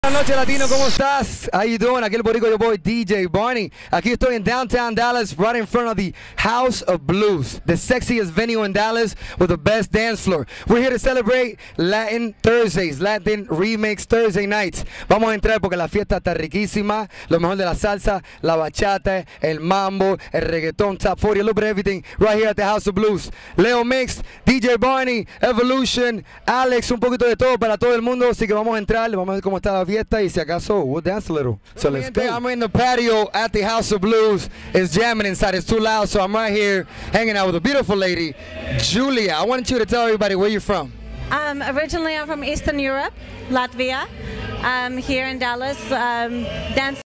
Buenas noches, Latino, ¿cómo estás? How you doing? Aquí el borico, your boy DJ Barney. Aquí estoy in downtown Dallas, right in front of the House of Blues, the sexiest venue in Dallas with the best dance floor. We're here to celebrate Latin Thursdays, Latin Remix Thursday nights. Vamos a entrar porque la fiesta está riquísima, lo mejor de la salsa, la bachata, el mambo, el reggaeton, top 40, a little bit of everything right here at the House of Blues. Leo Mix, DJ Barney, Evolution, Alex, un poquito de todo para todo el mundo, así que vamos a entrar, vamos a ver cómo está la fiesta y si acaso we'll dance a little. So let's go. I'm in the patio at the House of Blues. It's jamming inside. It's too loud, so I'm right here hanging out with a beautiful lady, Julia. I want you to tell everybody where you're from. Originally, I'm from Eastern Europe, Latvia. Here in Dallas, dance.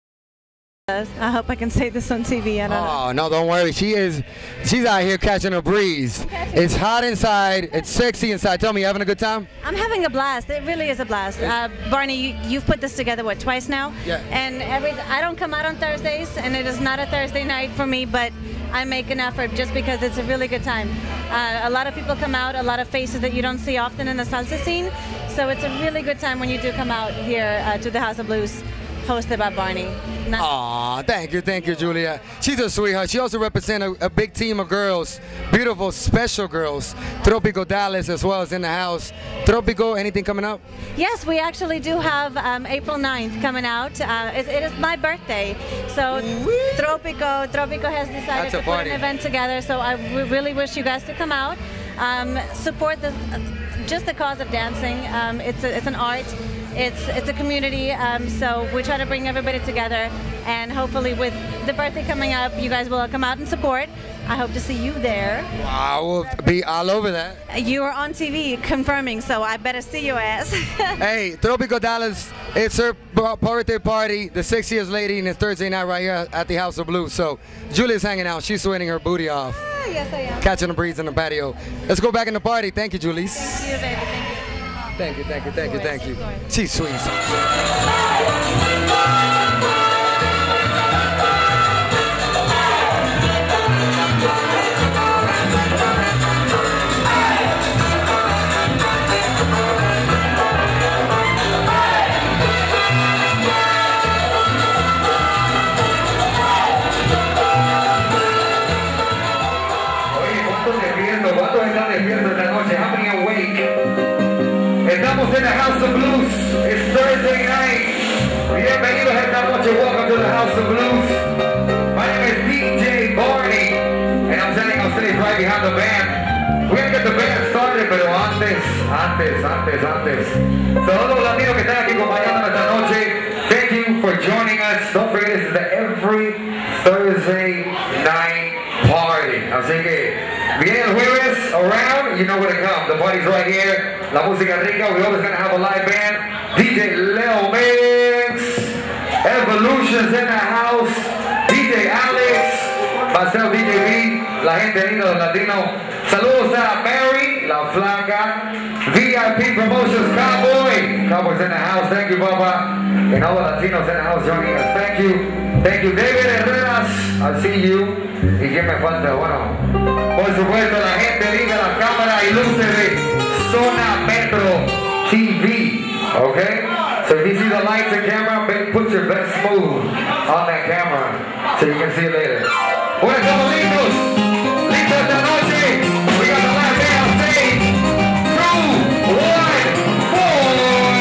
I hope I can say this on TV. I don't know. Oh, no, don't worry. She's out here catching a breeze. It's hot inside. It's sexy inside. Tell me, you having a good time? I'm having a blast. It really is a blast. Barney, you've put this together, what, twice now? Yeah. And I don't come out on Thursdays, and it is not a Thursday night for me, but I make an effort just because it's a really good time. A lot of people come out, a lot of faces that you don't see often in the salsa scene, so it's a really good time when you do come out here to the House of Blues, hosted by Barney. Aw, thank you, Julia. She's a sweetheart. She also represents a big team of girls, beautiful, special girls. Tropico Dallas as well as in the house. Tropico, anything coming up? Yes, we actually do have April 9th coming out. It is my birthday, so Tropico has decided to put an event together, so I really wish you guys to come out. Support just the cause of dancing. It's an art. It's a community, so we try to bring everybody together, and hopefully with the birthday coming up, you guys will come out and support. I hope to see you there. I will be all over that. You are on TV confirming, so I better see your ass. Hey, Tropico Dallas, it's her birthday party, the sexiest lady, and it's Thursday night right here at the House of Blues. So Julia's hanging out. She's sweating her booty off. Yes, I am. Catching the breeze in the patio. Let's go back in the party. Thank you, Julie. Thank you, baby. Thank you. She's sweet. Estamos en the House of Blues. It's Thursday night. Bienvenidos esta noche. Welcome to the House of Blues. My name is DJ Barney, and I'm standing on stage right behind the band. We're gonna get the band started, pero antes. Todos los latinos que están aquí acompañándonos esta noche, thank you for joining us. Don't forget, this is the every Thursday night party. Así que viene el jueves around, you know where to come. The party's right here. La música rica. We're always gonna have a live band. DJ Leo Mix, Evolution's in the house. DJ Alex, myself, DJ B, la gente linda, los latinos. Saludos a Mary, la flaca. VIP Promotions, Cowboy's in the house. Thank you, Papa. And all the Latinos in the house joining us. Thank you, David Herreras. I see you. ¿Y qué me falta? Bueno, por supuesto, la gente linda, la cámara y luces de Zona Metro TV. Okay? So if you see the lights and camera, put your best move on that camera so you can see it later. Bueno, estamos listos esta noche. We got the last day on stage. 2, 1, 4.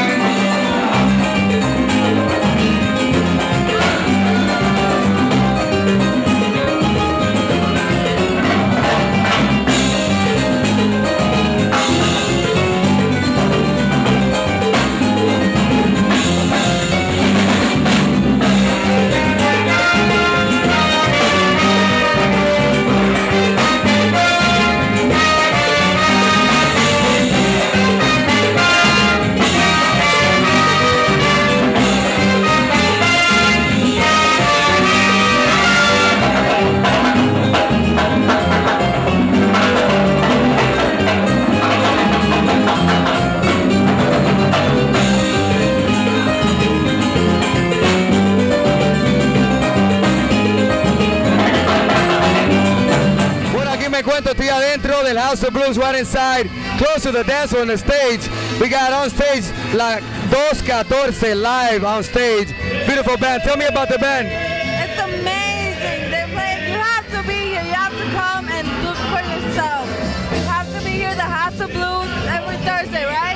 Estoy adentro del House of Blues, right inside, close to the dance on the stage. We got on stage la 214 live on stage. Beautiful band. Tell me about the band. It's amazing. They play. You have to be here. You have to come and look for yourself. You have to be here. The House of Blues every Thursday, right?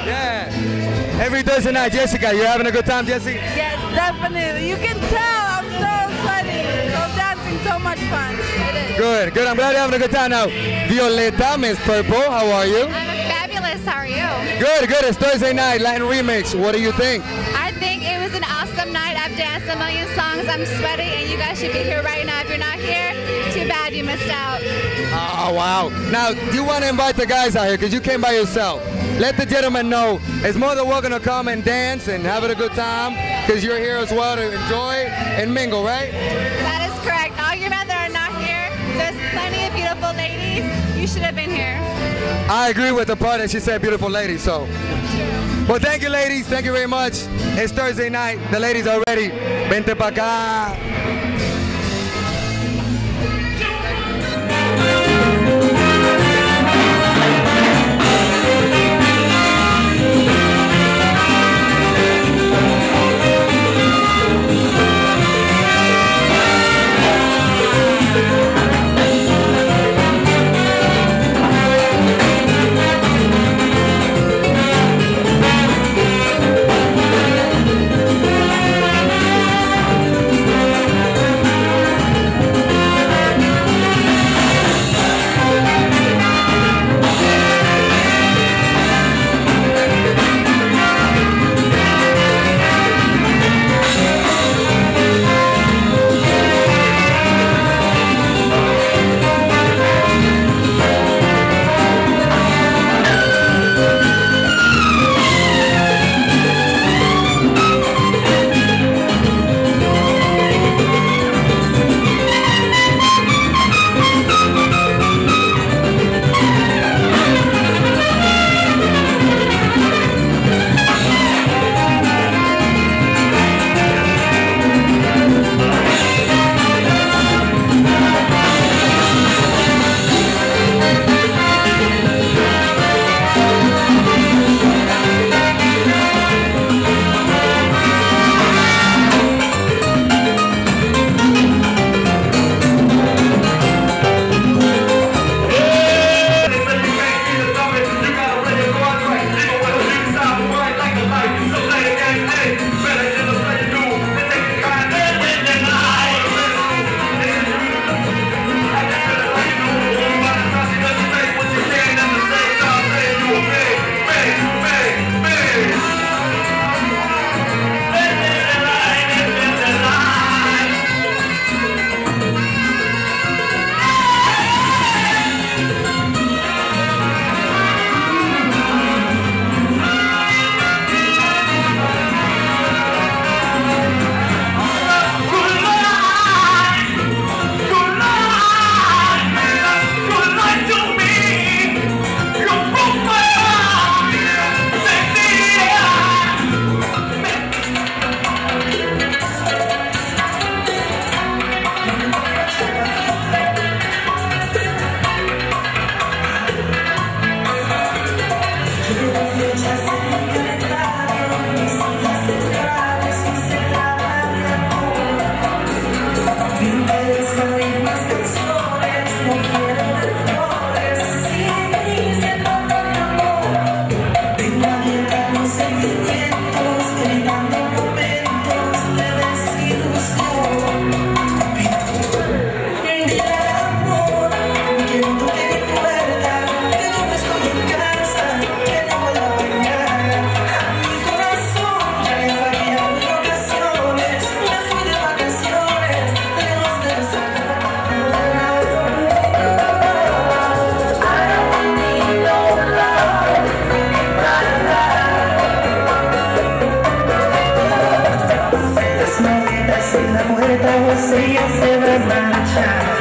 Yeah. Every Thursday night. Jessica, you having a good time, Jessie? Yes, definitely. You can tell I'm so sweaty. So dancing, so much fun. It is. Good, good. I'm glad you're having a good time now. Violeta, Miss Purple, how are you? I'm fabulous. How are you? Good, good. It's Thursday night, Latin Remix. What do you think? I think it was an awesome night. I've danced a million songs. I'm sweaty, and you guys should be here right now. If you're not here, too bad you missed out. Oh, wow. Now, you want to invite the guys out here because you came by yourself. Let the gentlemen know it's more than welcome to come and dance and have a good time because you're here as well to enjoy and mingle, right? That is correct. All your men that are not here, there's plenty of beautiful ladies. You should have been here. I agree with the part that she said beautiful ladies, so. Well, thank you, ladies. Thank you very much. It's Thursday night. The ladies are ready. Vente pa' acá. La puerta vacía se va a marchar.